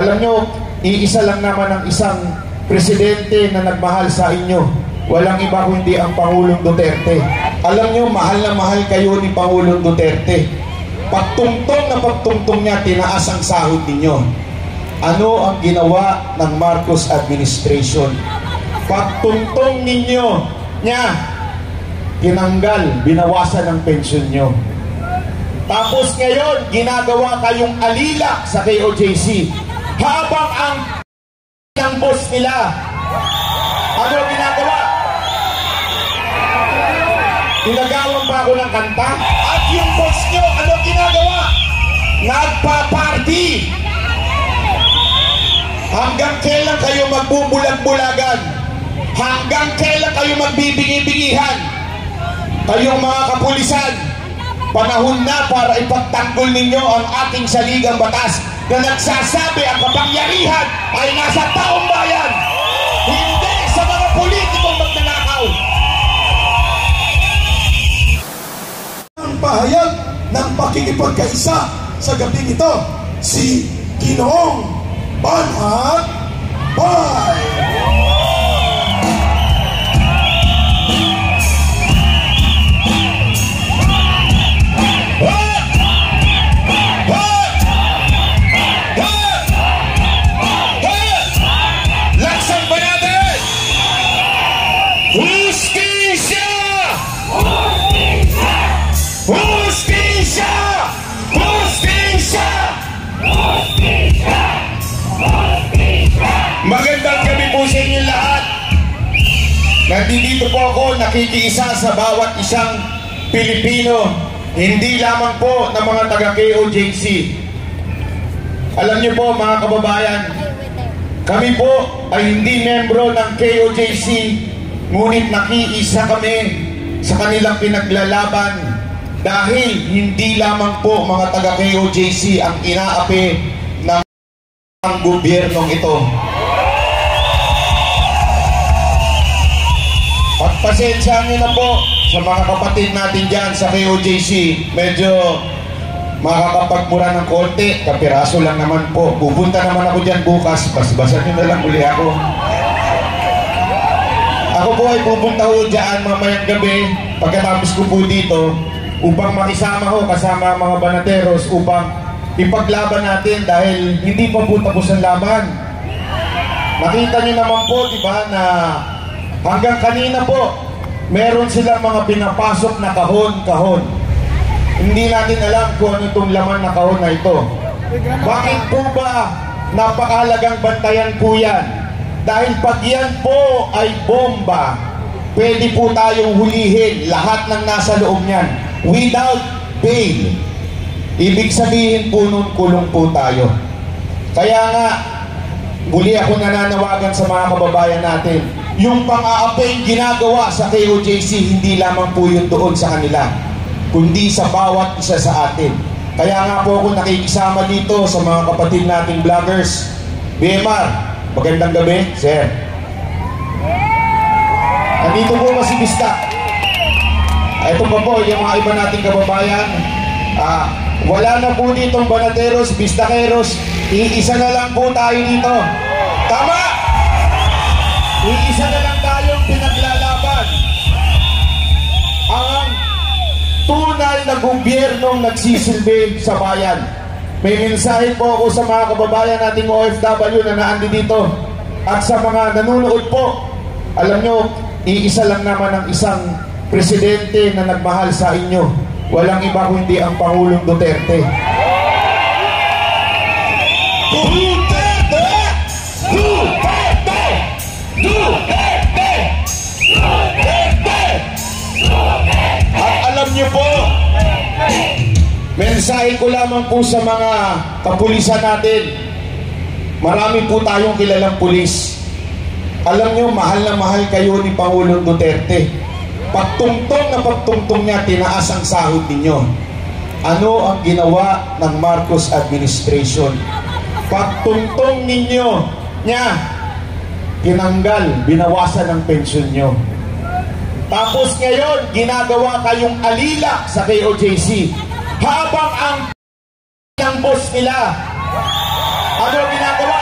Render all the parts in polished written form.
Alam nyo, iisa lang naman ang isang presidente na nagmahal sa inyo. Walang iba kundi ang Pangulong Duterte. Alam nyo, mahal na mahal kayo ni Pangulong Duterte. Pagtungtong na pagtungtong niya, tinaas ang sahod ninyo. Ano ang ginawa ng Marcos administration? Pagtungtong ninyo niya, tinanggal, binawasan ang pensyon nyo. Tapos ngayon, ginagawa kayong alila sa KOJC. Habang ang boss nila, ano ginagawa? Tinagawan pa ako ng kanta. At yung boss nyo, ano ginagawa? Nagpa-party. Hanggang kailan kayo magbubulag-bulagan? Hanggang kailan kayo magbibingi-bingihan? Kayong mga kapulisan, panahon na para ipagtanggol ninyo ang ating saligang batas na nagsasabi ang kapangyarihan ay nasa taong bayan, hindi sa mga politikong magnanakaw. Ang pahayag ng pakikipagkaisa sa gabing ito, si Ginoong Banat Bay. Magandang gabi po sa inyo lahat. Nandito po ako nakikiisa sa bawat isang Pilipino, hindi lamang po ng mga taga-KOJC. Alam niyo po mga kababayan, kami po ay hindi membro ng KOJC, ngunit nakiisa kami sa kanilang pinaglalaban dahil hindi lamang po mga taga-KOJC ang inaapi ng gobyernong ito. Pagpasensyahan nyo na po sa mga kapatid natin dyan sa KOJC. Medyo makakapagmura ng konti, kapiraso lang naman po. Pupunta naman ako dyan bukas, basbasan nyo na lang uli ako. Ako po ay pupunta ko dyan mamayang gabi, pagkatapos ko po dito, upang makisama ko kasama mga banateros, upang ipaglaban natin dahil hindi pa po tapos ang laban. Nakita nyo naman po, diba, na hanggang kanina po, meron silang mga pinapasok na kahon-kahon. Hindi natin alam kung ano itong laman na kahon na ito. Bakit po ba napakahalagang bantayan po yan? Dahil pag yan po ay bomba, pwede po tayong hulihin lahat ng nasa loob niyan without bail. Ibig sabihin po nun, kulong po tayo. Kaya nga, muli ako nananawagan sa mga kababayan natin, yung pang-aaping ginagawa sa KOJC, hindi lamang po yun doon sa kanila, kundi sa bawat isa sa atin. Kaya nga po ako nakikisama dito sa mga kapatid nating vloggers. BMR, magandang gabi, sir. Nandito po ba si Bista? Ito pa po, yung mga iba nating kababayan. Wala na po ditong banateros, bistakeros. Iisa na lang po tayo dito. Tama! Iisa na lang tayong pinaglalaban. Ang tunay na gobyernong nagsisilbi sa bayan. May mensahe po ako sa mga kababayan nating OFW na naandi dito. At sa mga nanonood po, alam nyo, iisa lang naman ang isang presidente na nagmahal sa inyo. Walang iba kundi ang Pangulong Duterte. Duterte! Duterte! Duterte! Duterte! At alam niyo po, mensahe ko lamang po sa mga kapulisan natin. Marami po tayong kilalang pulis. Alam niyo, mahal na mahal kayo ni Pangulong Duterte. Pagtungtong na pagtungtong niya, tinaas ang sahod ninyo. Ano ang ginawa ng Marcos administration? Pagtungtong ninyo niya, tinanggal, binawasan ang pensyon nyo. Tapos ngayon, ginagawa kayong alila sa KOJC. Habang ang boss nila, ano ginagawa?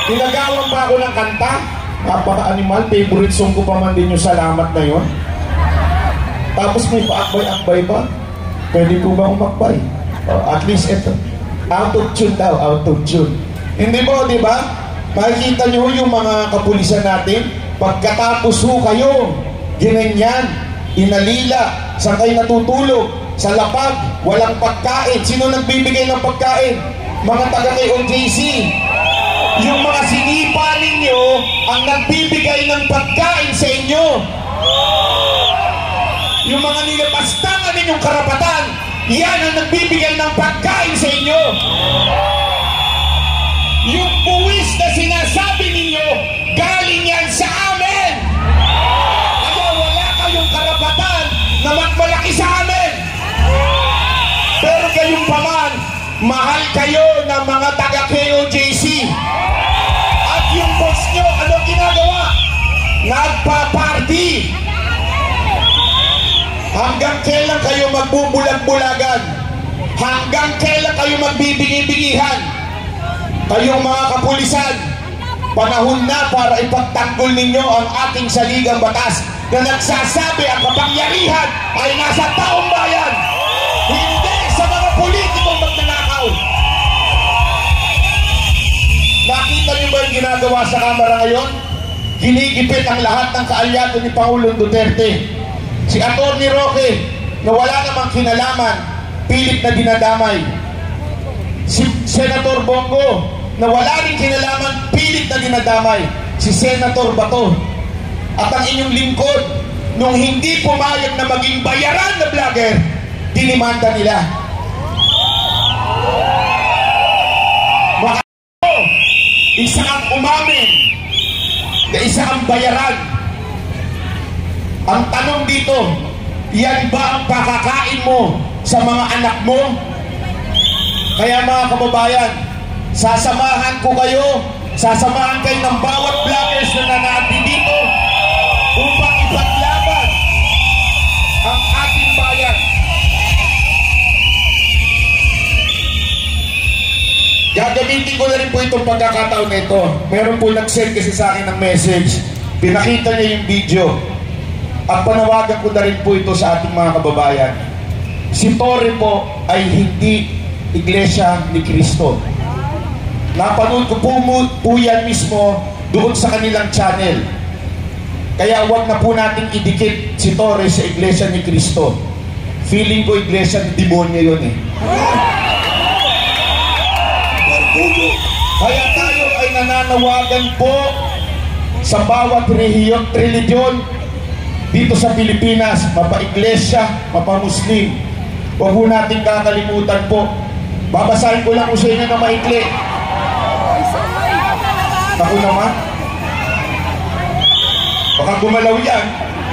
Tinagawan pa ako ng kanta. Napaka-animal, favorite song ko pa man din yung Salamat na yun. Tapos may paakbay-akbay pa. Pwede po ba umakbay? At least ito. Out of tune daw, out of tune. Hindi po, di ba? Makikita nyo yung mga kapulisan natin. Pagkatapos ho kayo, ginanyan, inalila, saan kayo natutulog? Sa lapag, walang pagkain. Sino nagbibigay ng pagkain? Mga taga kay OJC. Yung mga sinipa ninyo ang nagbibigay ng pagkain sa inyo. Yung mga nilapastangan ninyong karapatan, yan ang nagbibigay ng pagkain sa inyo. Yung buwis na sinasabi ninyo, galing yan sa amin. Kaya wala kayong karapatan na magmalaki sa amin. Pero kayong paman, mahal kayo ng mga taga-KOJC. At yung boss nyo, ano ginagawa? Nagpa-party. Hanggang kailan kayo magbubulag-bulagan? Hanggang kailan kayo magbibingi-bingihan? Kayong mga kapulisan, panahon na para ipagtanggol ninyo ang ating saligang batas na nagsasabi ang kapangyarihan ay nasa taong bayan, hindi sa mga politikong magnanakaw. Nakita niyo ba yung ginagawa sa kamera ngayon? Ginigipit ang lahat ng kaalyado ni Pangulong Duterte. Si Atty. Roque, na wala namang kinalaman, pilit na dinadamay. Si Senator Bongo, na wala rin kinalaman, pilit na dinadamay. Si Senator Bato. At ang inyong lingkod, nung hindi pumayag na maging bayaran na vlogger, dinimanda nila. Isa ang umamin na isa ang bayaran. Ang tanong dito, yan ba ang pakakain mo sa mga anak mo? Kaya mga kababayan, sasamahan ko kayo, sasamahan kayo ng bawat vloggers na nanati dito upang ipaglaban ang ating bayan. Gagamitin ko na rin po itong pagkakataon na ito. Meron po nag-send kasi sa akin ng message. Pinakita niya yung video. At panawagan ko na rin po ito sa ating mga kababayan. Si Torre po ay hindi Iglesia ni Cristo. Napanood ko po yan mismo doon sa kanilang channel. Kaya wag na po nating idikit si Torre sa Iglesia ni Cristo. Feeling ko Iglesia ni demonyo yun eh. Kaya tayo ay nananawagan po sa bawat religion dito sa Pilipinas, mapa-iglesia, mapa-muslim. Huwag po natin kakalimutan po. Babasahin ko lang po sa inyo na maikli. Ako naman. Baka gumalaw yan.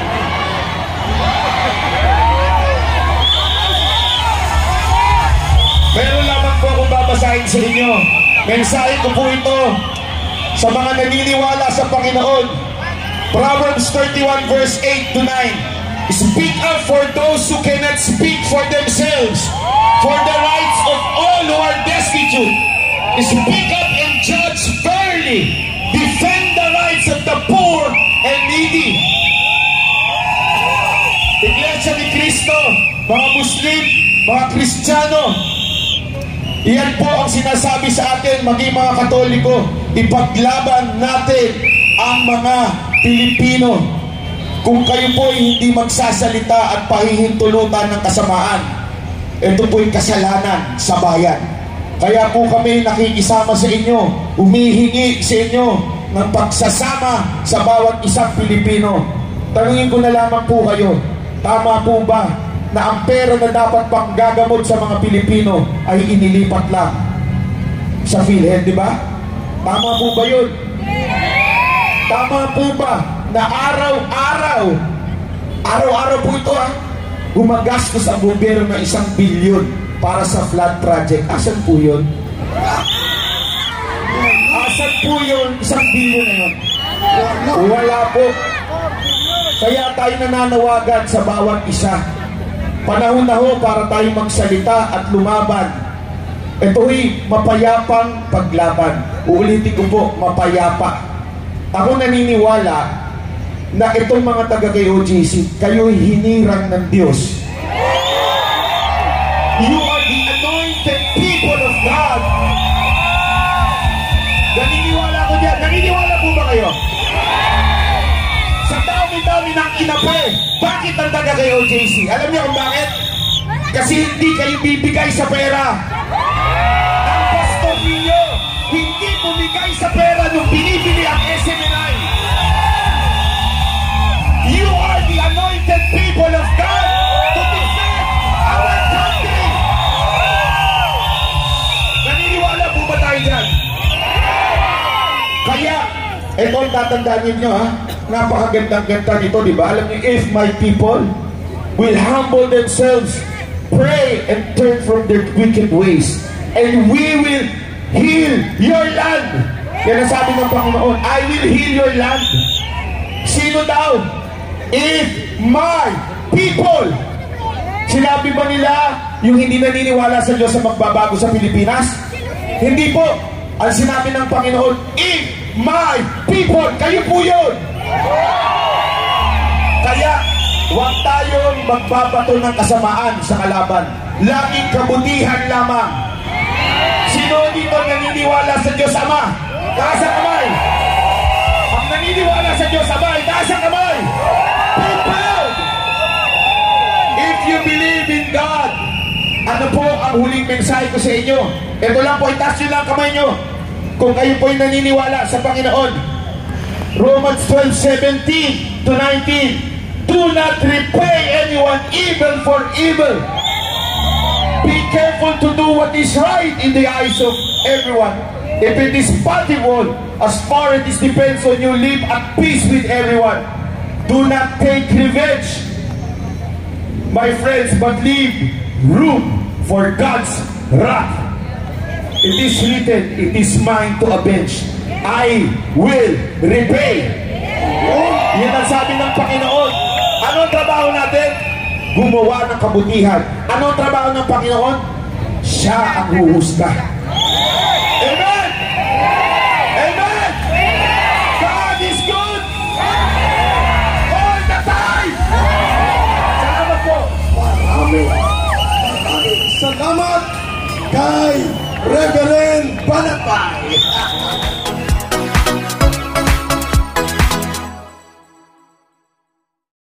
Meron lamang po akong babasahin sa inyo. Mensahe ko po ito sa mga naniniwala sa Panginoon. Proverbs 31 verse 8 to 9. Speak up for those who cannot speak for themselves, for the rights of all who are destitute. Speak up and judge fairly. Defend the rights of the poor and needy. Iglesia ni Cristo, mga Muslim, mga Kristiyano, iyan po ang sinasabi sa atin, maging mga Katoliko, ipaglaban natin ang mga Pilipino. Kung kayo po ay hindi magsasalita at pahihintulutan ng kasamaan, ito po yung kasalanan sa bayan. Kaya po kami nakikisama sa inyo, humihingi sa inyo ng pagsasama sa bawat isang Pilipino. Tanungin ko na lamang po kayo, tama po ba na ang pera na dapat pang gagamot sa mga Pilipino ay inilipat lang sa PhilHealth, di ba? Tama po ba yun? Tama po ba na araw-araw po ito gumagastos ang gobyerno ng 1 bilyon para sa flood project? Asan po yun? Asan po yun? 1 bilyon na yun? Wala po. Kaya tayo nananawagan sa bawat isa. Panahon na ho para tayo magsalita at lumaban Ito'y mapayapang paglaban. Uulitin ko po, mapayapa. Ako naniniwala na itong mga taga-KOJC, kayo'y hinirang ng Diyos. You are the anointed people of God. Naniniwala ko dyan. Naniniwala po ba kayo? Sa dami-dami ng inape, bakit ang taga-KOJC? Alam niyo kung bakit? Kasi hindi kayo bibigay sa pera. Ang pastor ninyo, hindi bumigay sa pera nung binibili ang SMNI. You are the anointed people of God to defend our country. Naniniwala po ba tayo dyan? Kaya, ito ang tatandaan ninyo ha, napakagandang-ganda nito, di ba? Alam niyo, if my people will humble themselves, pray and turn from their wicked ways, and we will heal your land. Yan ang sabi ng Panginoon, I will heal your land. Sino daw? If my people. Sinabi ba nila yung hindi naniniwala sa Diyos sa magbabago sa Pilipinas? Hindi po. Ang sinabi ng Panginoon, if my people, kayo po yun. Kaya huwag tayong magbabato ng kasamaan sa kalaban. Laging kabutihan lamang. Sino dito naniniwala sa Diyos Ama? Taas ang kamay. Ang naniniwala sa Diyos Ama, taas ang kamay. People! If you believe in God, ano po ang huling mensahe ko sa inyo? Ito lang po, itaas nyo lang kamay nyo. Kung kayo po'y naniniwala sa Panginoon. Romans 12:17 to 19. Do not repay anyone evil for evil. Be careful to do what is right in the eyes of everyone. If it is possible, as far as it depends on you, live at peace with everyone. Do not take revenge, my friends, but leave room for God's wrath. It is written, it is mine to avenge. I will repay. Yan ang sabi ng Panginoon. Anong trabaho natin? Gumawa ng kabutihan. Anong trabaho ng Panginoon? Siya ang huhusga. Amen! Amen! God is good! All the time! Salamat po! Amen. Salamat kay Reverend Banatay.